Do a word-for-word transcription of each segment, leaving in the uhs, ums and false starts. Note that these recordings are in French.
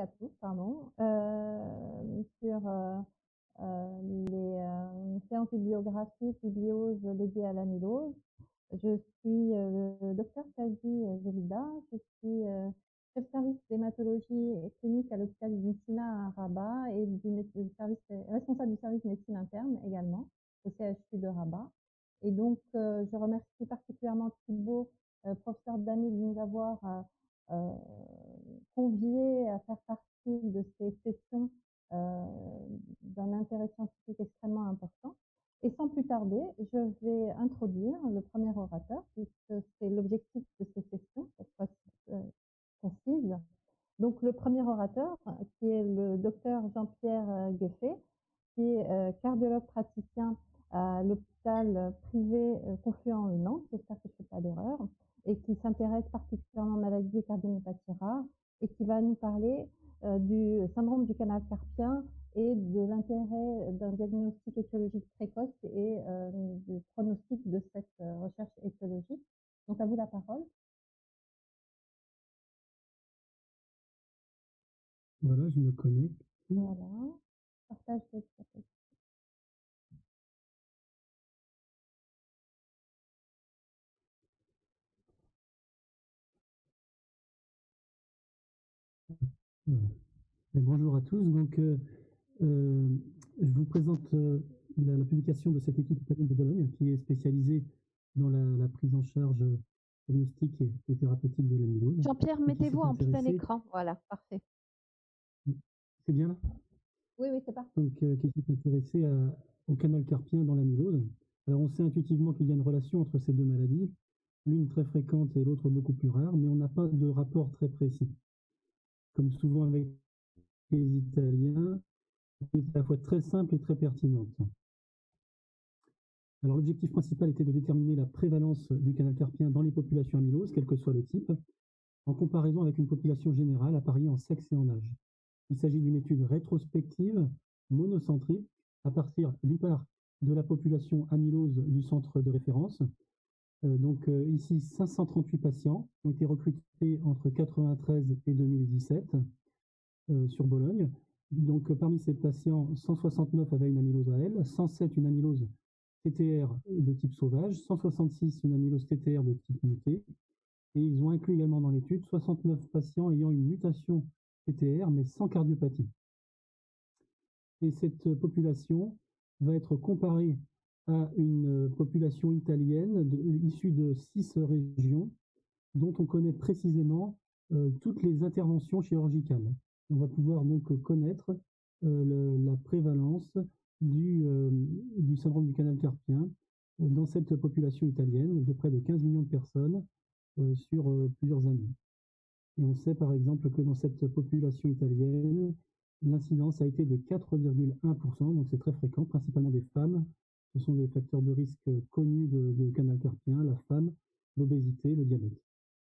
à tous, pardon, euh, sur euh, euh, les euh, séances bibliographiques ou bios dédiées à l'amylose. Je suis euh, le docteur Kazi Zelida, je suis euh, chef service d'hématologie clinique à l'hôpital du Messina à Rabat et du, du service, responsable du service médecine interne également au C H U de Rabat. Et donc, euh, je remercie particulièrement Thibault, euh, professeur Dany, de nous avoir euh, euh, conviés à faire partie de ces sessions euh, d'un intérêt scientifique extrêmement important. Et sans plus tarder, je vais introduire le premier orateur, puisque c'est l'objectif de ces sessions, cette fois euh, concise. Donc, le premier orateur, qui est le docteur Jean-Pierre Gueffet, qui est euh, cardiologue praticien à l'hôpital privé euh, Confluent de Nantes, j'espère que je ne fais pas d'erreur, et qui s'intéresse particulièrement aux maladies et cardiomyopathies rares, et qui va nous parler euh, du syndrome du canal carpien et de l'intérêt d'un diagnostic étiologique précoce et euh, du pronostic de cette euh, recherche étiologique. Donc, à vous la parole. Voilà, je me connecte. Voilà. Partage de Et bonjour à tous. Donc, euh, euh, je vous présente euh, la, la publication de cette équipe italienne de Bologne qui est spécialisée dans la, la prise en charge diagnostique et, et thérapeutique de l'amylose. Jean-Pierre, mettez-vous en plein écran. Voilà, parfait. C'est bien là? Oui, oui, c'est parfait. Donc, euh, qui s'est intéressé à, au canal carpien dans l'amylose. Alors, on sait intuitivement qu'il y a une relation entre ces deux maladies, l'une très fréquente et l'autre beaucoup plus rare, mais on n'a pas de rapport très précis. Comme souvent avec les Italiens, c'est à la fois très simple et très pertinente. Alors, l'objectif principal était de déterminer la prévalence du canal carpien dans les populations amyloses, quel que soit le type, en comparaison avec une population générale appariée en sexe et en âge. Il s'agit d'une étude rétrospective, monocentrique, à partir d'une part de la population amylose du centre de référence. Euh, donc euh, ici, cinq cent trente-huit patients ont été recrutés entre quatre-vingt-treize et deux mille dix-sept euh, sur Bologne. Donc euh, parmi ces patients, cent soixante-neuf avaient une amylose A L, cent sept une amylose T T R de type sauvage, cent soixante-six une amylose T T R de type muté. Et ils ont inclus également dans l'étude soixante-neuf patients ayant une mutation T T R mais sans cardiopathie. Et cette population va être comparée à une population italienne de, issue de six régions dont on connaît précisément euh, toutes les interventions chirurgicales. On va pouvoir donc connaître euh, le, la prévalence du, euh, du syndrome du canal carpien dans cette population italienne de près de quinze millions de personnes euh, sur euh, plusieurs années. Et on sait par exemple que dans cette population italienne, l'incidence a été de quatre virgule un pour cent, donc c'est très fréquent, principalement des femmes. Ce sont des facteurs de risque connus de, de canal carpien, la femme, l'obésité, le diabète.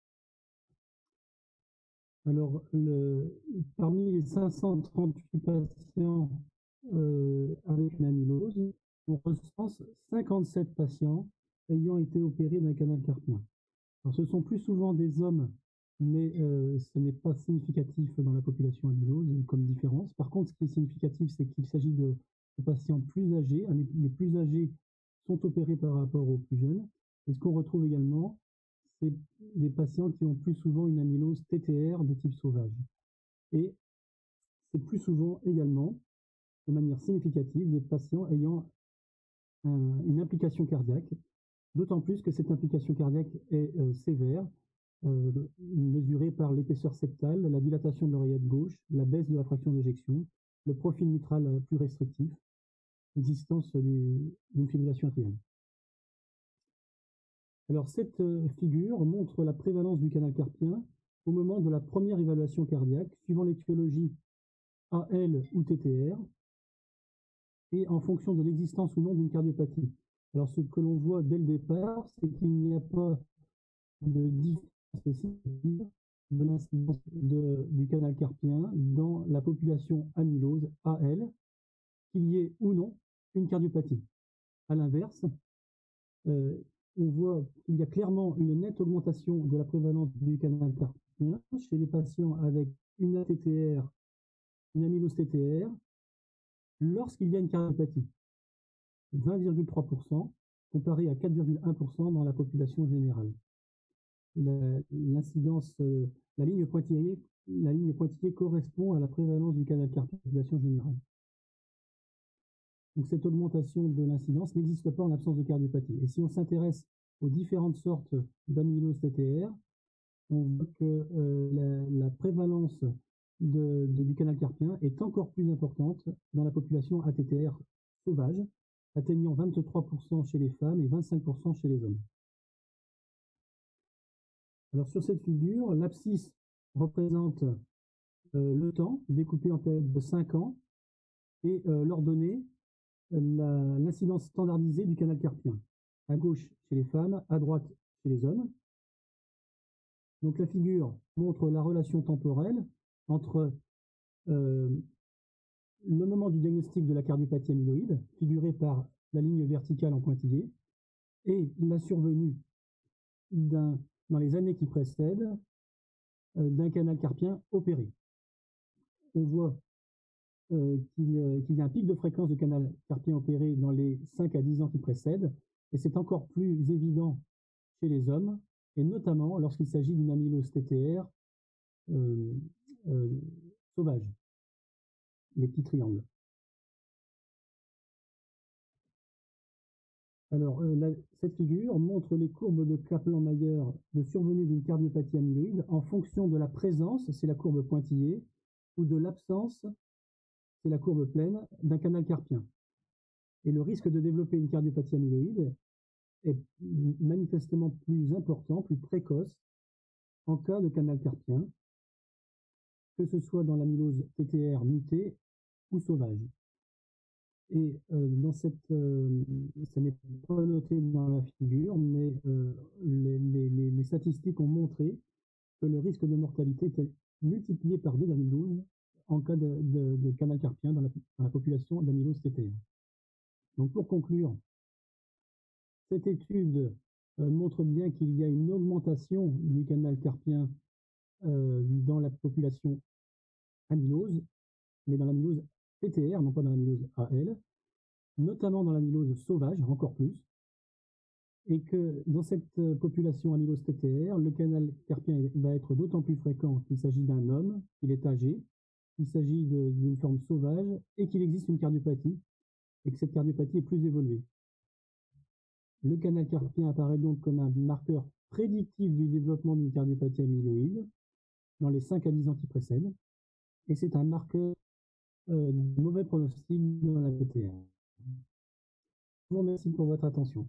Alors, le, parmi les cinq cent trente-huit patients euh, avec une amylose, on recense cinquante-sept patients ayant été opérés d'un canal carpien. Alors, ce sont plus souvent des hommes, mais euh, ce n'est pas significatif dans la population amylose comme différence. Par contre, ce qui est significatif, c'est qu'il s'agit de, de patients plus âgés. Les plus âgés sont opérés par rapport aux plus jeunes. Et ce qu'on retrouve également, c'est des patients qui ont plus souvent une amylose T T R de type sauvage. Et c'est plus souvent également, de manière significative, des patients ayant un, une implication cardiaque, d'autant plus que cette implication cardiaque est euh, sévère, euh, mesurée par l'épaisseur septale, la dilatation de l'oreillette gauche, la baisse de la fraction d'éjection, le profil mitral plus restrictif, l'existence d'une fibrillation atriale. Alors, cette figure montre la prévalence du canal carpien au moment de la première évaluation cardiaque, suivant l'étiologie A L ou T T R, et en fonction de l'existence ou non d'une cardiopathie. Alors, ce que l'on voit dès le départ, c'est qu'il n'y a pas de différence de l'incidence du canal carpien dans la population amylose A L, qu'il y ait ou non une cardiopathie. À l'inverse, euh, on voit qu'il y a clairement une nette augmentation de la prévalence du canal carpien chez les patients avec une A T T R une amylose T T R lorsqu'il y a une cardiopathie. vingt virgule trois pour cent comparé à quatre virgule un pour cent dans la population générale. L'incidence, euh, la ligne pointillée, la ligne pointillée correspond à la prévalence du canal carpien en population générale. Donc cette augmentation de l'incidence n'existe pas en l'absence de cardiopathie. Et si on s'intéresse aux différentes sortes d'amylose T T R, on voit que euh, la, la prévalence de, de, du canal carpien est encore plus importante dans la population A T T R sauvage, atteignant vingt-trois pour cent chez les femmes et vingt-cinq pour cent chez les hommes. Alors sur cette figure, l'abscisse représente euh, le temps, découpé en période de cinq ans, et euh, l'ordonnée, l'incidence standardisée du canal carpien. À gauche chez les femmes, à droite chez les hommes. Donc la figure montre la relation temporelle entre euh, le moment du diagnostic de la cardiopathie amyloïde, figuré par la ligne verticale en pointillé, et la survenue d'un, dans les années qui précèdent euh, d'un canal carpien opéré. On voit euh, qu'il euh, qu'il y a un pic de fréquence de canal carpien opéré dans les cinq à dix ans qui précèdent, et c'est encore plus évident chez les hommes, et notamment lorsqu'il s'agit d'une amylose T T R euh, euh, sauvage, les petits triangles. Alors, euh, la, cette figure montre les courbes de Kaplan-Meier de survenue d'une cardiopathie amyloïde en fonction de la présence, c'est la courbe pointillée, ou de l'absence, c'est la courbe pleine, d'un canal carpien. Et le risque de développer une cardiopathie amyloïde est manifestement plus important, plus précoce, en cas de canal carpien, que ce soit dans l'amylose T T R mutée ou sauvage. Et euh, dans cette, euh, ça n'est pas noté dans la figure, mais euh, les, les, les statistiques ont montré que le risque de mortalité était multiplié par deux virgule douze en cas de, de, de canal carpien dans la, dans la population d'amylose T T R. Donc pour conclure, cette étude euh, montre bien qu'il y a une augmentation du canal carpien euh, dans la population amylose, mais dans l'amylose T T R, non pas dans l'amylose A L, notamment dans l'amylose sauvage, encore plus, et que dans cette population amylose T T R, le canal carpien va être d'autant plus fréquent qu'il s'agit d'un homme, qu'il est âgé, qu'il s'agit d'une forme sauvage, et qu'il existe une cardiopathie, et que cette cardiopathie est plus évoluée. Le canal carpien apparaît donc comme un marqueur prédictif du développement d'une cardiopathie amyloïde dans les cinq à dix ans qui précèdent, et c'est un marqueur euh, de mauvais pronostic dans la T T R. Je vous remercie pour votre attention.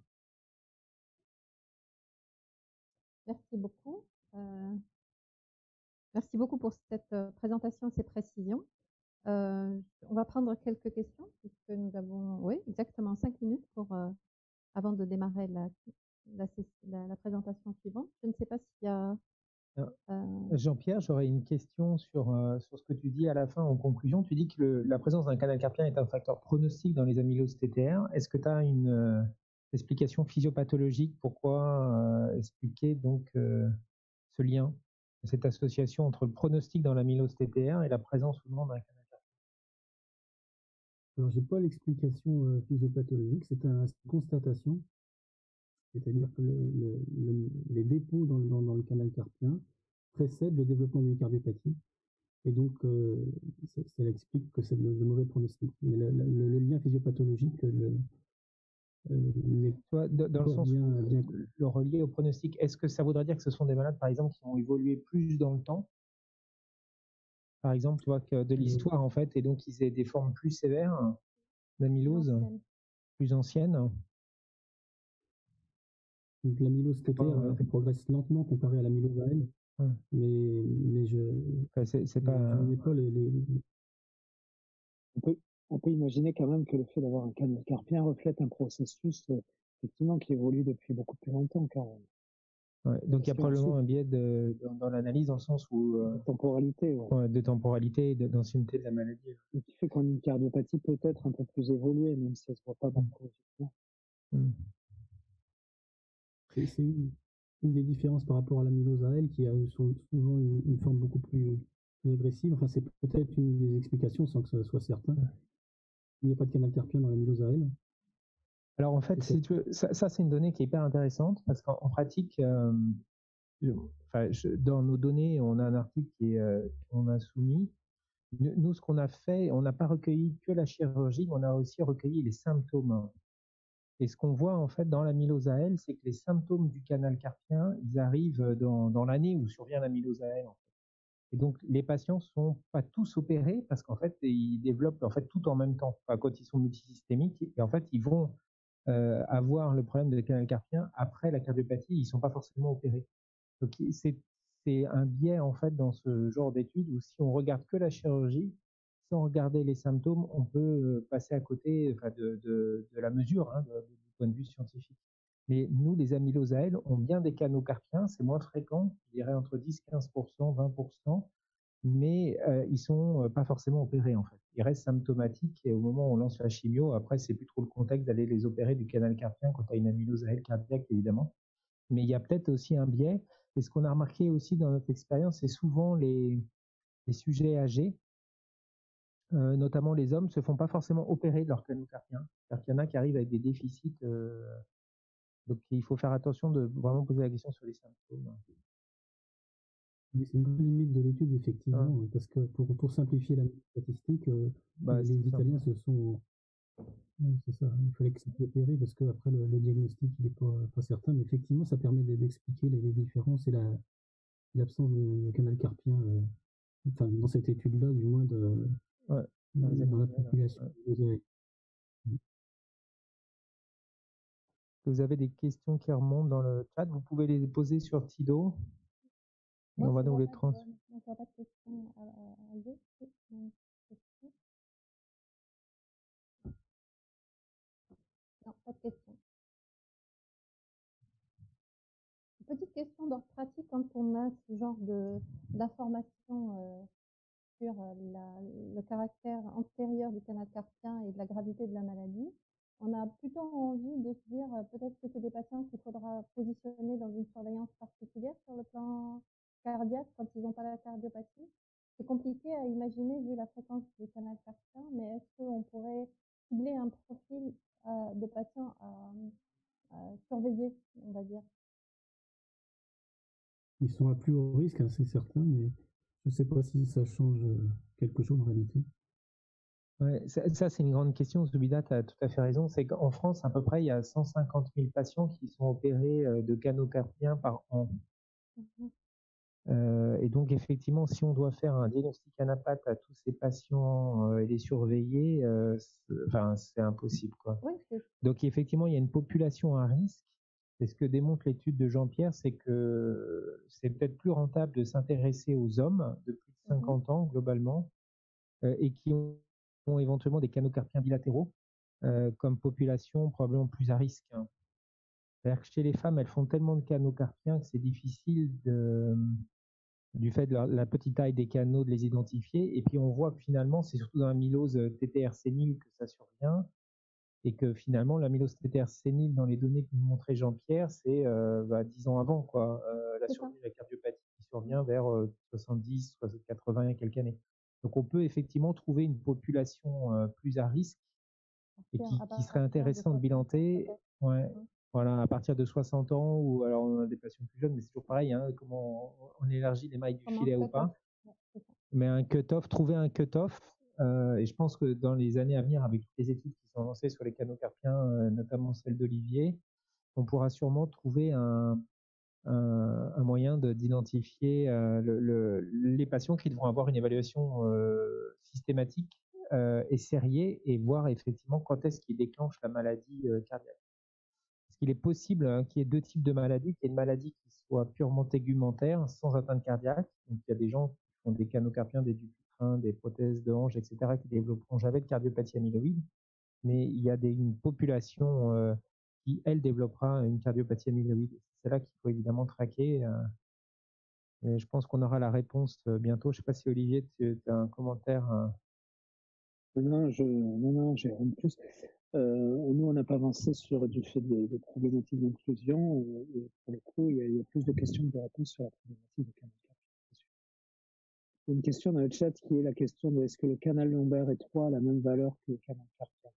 Merci beaucoup. Euh, merci beaucoup pour cette euh, présentation et ces précisions. Euh, on va prendre quelques questions puisque nous avons, oui, exactement cinq minutes pour, euh, avant de démarrer la, la, la, la présentation suivante. Je ne sais pas s'il y a... Euh... Jean-Pierre, j'aurais une question sur, euh, sur ce que tu dis à la fin en conclusion. Tu dis que le, la présence d'un canal carpien est un facteur pronostic dans les amyloses T T R. Est-ce que tu as une euh, explication physiopathologique pourquoi euh, expliquer donc euh, ce lien, cette association entre le pronostic dans l'amylose T T R et la présence ou non d'un canal carpien? Alors, j'ai pas l'explication euh, physiopathologique, c'est un, une constatation. C'est-à-dire que le, le, le, les dépôts dans, dans, dans le canal carpien précèdent le développement d'une cardiopathie. Et donc, euh, ça, ça explique que c'est de, de mauvais pronostics. Mais le, le, le lien physiopathologique, le, euh, les, Toi, dans le sens bien, où bien... le relier au pronostic, est-ce que ça voudrait dire que ce sont des malades, par exemple, qui ont évolué plus dans le temps? Par exemple, tu vois, que de l'histoire, en fait, et donc ils aient des formes plus sévères d'amylose, plus anciennes. Donc l'amylose T T R euh, progresse lentement comparé à l'amylose A L, hum. mais, mais je enfin, c'est pas... je n'ai pas les, les... On peut, on peut imaginer quand même que le fait d'avoir un canal carpien reflète un processus euh, effectivement qui évolue depuis beaucoup plus longtemps quand même. Ouais, donc il y a probablement un biais de, dans, dans l'analyse dans le sens où... Euh, de temporalité. Ouais. Ouais, de temporalité et d'ancienneté de, de la maladie. Ce qui fait qu'on a une cardiopathie peut-être un peu plus évoluée, même si elle ne se voit pas beaucoup. Mmh. C'est une, une des différences par rapport à l'amylose A L qui a souvent une, une forme beaucoup plus plus agressive. Enfin, c'est peut-être une des explications sans que ce soit certain. Il n'y a pas de canal carpien dans l'amylose A L. Alors en fait, si tu veux, ça, ça c'est une donnée qui est hyper intéressante parce qu'en en pratique, euh, je- enfin, je- dans nos données, on a un article qui est, euh, qu'on a soumis. Nous, nous, ce qu'on a fait, on n'a pas recueilli que la chirurgie, mais on a aussi recueilli les symptômes. Et ce qu'on voit en fait dans l'amylose A L, c'est que les symptômes du canal carpien, ils arrivent dans, dans l'année où survient l'amylose A L. En fait. Et donc les patients sont pas tous opérés parce qu'en fait ils développent en fait tout en même temps. Enfin, quand ils sont multisystémiques, et en fait ils vont euh, avoir le problème de canal carpien après la cardiopathie, ils sont pas forcément opérés. Donc c'est c'est un biais en fait dans ce genre d'études où si on regarde que la chirurgie, sans regarder les symptômes, on peut passer à côté enfin, de, de, de la mesure hein, de, de, du point de vue scientifique. Mais nous, les amyloses A L ont bien des canaux carpiens, c'est moins fréquent, je dirais entre dix, quinze pour cent, vingt pour cent, mais euh, ils sont pas forcément opérés en fait. Ils restent symptomatiques et au moment où on lance la chimio, après c'est plus trop le contexte d'aller les opérer du canal carpien quand tu as une amylose A L cardiaque évidemment. Mais il y a peut-être aussi un biais. Et ce qu'on a remarqué aussi dans notre expérience, c'est souvent les, les sujets âgés, euh, notamment les hommes, se font pas forcément opérer de leur canaux carpien. C'est-à-dire qu'il y en a qui arrivent avec des déficits. Euh, donc il faut faire attention de vraiment poser la question sur les symptômes. Mais c'est une grande limite de l'étude, effectivement, Ouais. parce que pour, pour simplifier la statistique, euh, Bah, les Italiens simple. se sont. Oui, c'est ça, il fallait que ça soit opéré parce qu'après le, le diagnostic n'est pas, pas certain, mais effectivement, ça permet d'expliquer les, les différences et l'absence la, de, de canal carpien, euh, enfin, dans cette étude-là, du moins, de, ouais, dans, dans, dans la population. Ouais. Vous avez des questions qui remontent dans le chat, vous pouvez les poser sur Tido. Et Moi, on va donc les de, trans. moi, je vois pas de questions à, à lever. Non, pas de questions. Petite question d'ordre pratique quand on a ce genre d'informations euh, sur la, le caractère antérieur du canal carpien et de la gravité de la maladie. On a plutôt envie de se dire euh, peut-être que c'est des patients qu'il faudra positionner dans une surveillance particulière sur le plan cardiaque quand ils n'ont pas la cardiopathie. C'est compliqué à imaginer vu la fréquence du canal carpien, mais est-ce qu'on pourrait cibler un profil euh, de patients à, à surveiller, on va dire? Ils sont à plus haut risque, hein, c'est certain, mais je ne sais pas si ça change quelque chose en réalité. Ouais, ça, ça c'est une grande question. Zubida, tu as tout à fait raison. C'est qu'en France, à peu près, il y a cent cinquante mille patients qui sont opérés de canaux carpiens par an. Mm-hmm. Euh, et donc, effectivement, si on doit faire un diagnostic anapathe à tous ces patients euh, et les surveiller, euh, enfin, c'est impossible, quoi. Oui, donc, effectivement, il y a une population à risque. Et ce que démontre l'étude de Jean-Pierre, c'est que c'est peut-être plus rentable de s'intéresser aux hommes de plus de cinquante mm-hmm. ans, globalement, euh, et qui ont ont éventuellement des canaux carpiens bilatéraux euh, comme population probablement plus à risque. Hein. C'est-à-dire que chez les femmes, elles font tellement de canaux carpiens que c'est difficile de, du fait de la, la petite taille des canaux de les identifier. Et puis on voit que finalement, c'est surtout dans l'amylose T T R sénile que ça survient et que finalement l'amylose T T R sénile dans les données que nous montrait Jean-Pierre, c'est euh, bah, dix ans avant quoi, euh, la survie de la cardiopathie qui survient vers euh, soixante-dix, quatre-vingts et quelques années. Donc on peut effectivement trouver une population euh, plus à risque et qui, qui serait intéressante de bilanter. Ouais, mmh. Voilà, à partir de soixante ans, ou alors on a des patients plus jeunes, mais c'est toujours pareil, hein, comment on, on élargit les mailles du comment filet ou pas. Ouais, mais un cut-off, trouver un cut-off, euh, et je pense que dans les années à venir, avec toutes les études qui sont lancées sur les canaux carpiens, euh, notamment celle d'Olivier, on pourra sûrement trouver un, un, un moyen d'identifier euh, le, le, les patients qui devront avoir une évaluation euh, systématique euh, et sériée et voir effectivement quand est-ce qu'ils déclenchent la maladie euh, cardiaque. Parce qu'il est possible hein, qu'il y ait deux types de maladies, qu'il y ait une maladie qui soit purement tégumentaire, sans atteinte cardiaque. Donc il y a des gens qui font des canaux carpiens, des dupuytren, des prothèses de hanche, et cetera, qui développeront jamais de cardiopathie amyloïde. Mais il y a des, une population euh, qui, elle, développera une cardiopathie amyloïde. C'est là qu'il faut évidemment traquer. Euh, et je pense qu'on aura la réponse euh, bientôt. Je ne sais pas si Olivier, tu as un commentaire. Euh... Non, je, non, non, j'ai rien de plus. Euh, nous, on n'a pas avancé sur du fait des, des problématiques d'inclusion. Et pour le coup, il y, a, il y a plus de questions que de réponses sur la problématique de canal carpien. Il y a une question dans le chat qui est la question de est-ce que le canal lombaire étroit a la même valeur que le canal carpien?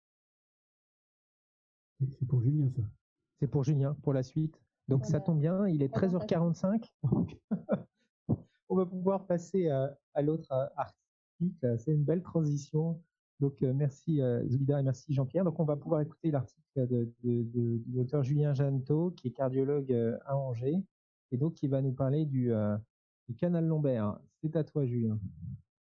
C'est pour Julien, ça. C'est pour Julien, pour la suite. Donc Pour ça la tombe bien, il est treize heures quarante-cinq. Donc on va pouvoir passer à, à l'autre euh, article. C'est une belle transition. Donc euh, merci euh, Zulida et merci Jean-Pierre. Donc on va pouvoir écouter l'article de, de, de, du docteur Julien Jeannetot, qui est cardiologue euh, à Angers, et donc qui va nous parler du, euh, du canal lombaire. C'est à toi, Julien.